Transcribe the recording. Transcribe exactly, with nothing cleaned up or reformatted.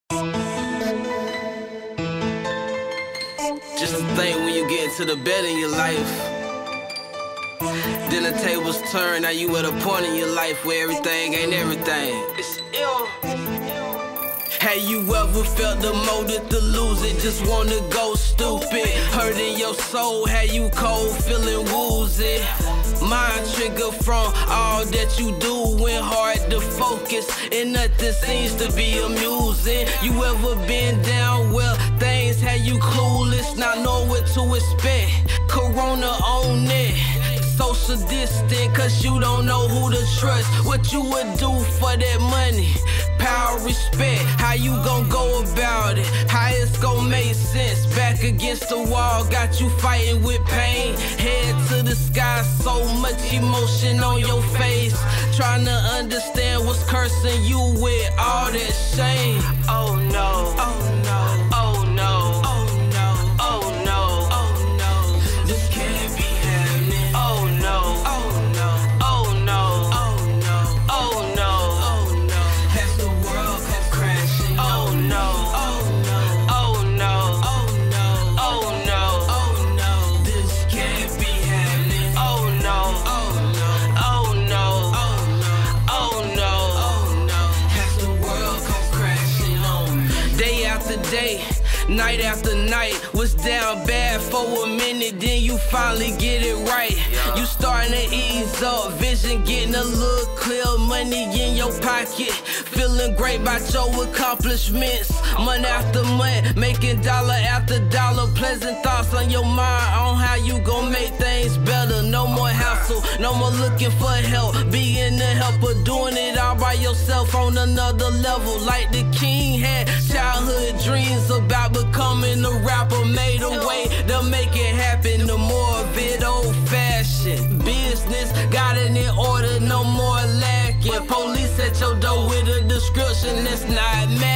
Just to think when you get into the bed in your life, then the tables turn, now you at a point in your life where everything ain't everything. It's ill. Have you ever felt the motive to lose it? Just wanna go stupid. Hurting your soul, have you cold, feeling woozy? Mind trigger from all that you do, went hard to focus, and nothing seems to be amusing. You ever been down where things had you clueless, not know what to expect? Corona on it. Social distant, cause you don't know who to trust. What you would do for that money? Power, respect, how you gon' go about it? How it's gon' make sense? Back against the wall, got you fighting with pain. Head to the sky, so much emotion on your face. Trying to understand what's cursing you with all that shame. Oh no, oh no, oh no, oh no, oh no, oh no. This can't be happening. Oh no, oh no, oh no, oh no, oh no, oh no. Has the world come crashing? Oh no, oh no, oh no, oh no, oh no, oh no. This can't be happening. Oh no, oh no, oh no, oh no, oh no, oh no. Has the world come crashing on me? Day after day, night after night, was down bad for a minute, then you finally get it right. You starting to ease up, vision getting a little clear, money in your pocket, feeling great about your accomplishments. Month after month, making dollar after dollar, pleasant thoughts on your mind on how you gon' make things better. No more hassle, no more looking for help, being the helper, doing it all by yourself on another level. Like the king had childhood dreams about becoming a rapper, made a way to make it happen. The more of it old-fashioned business, got it in order, no more lacking. Police at your door with a description that's not matching.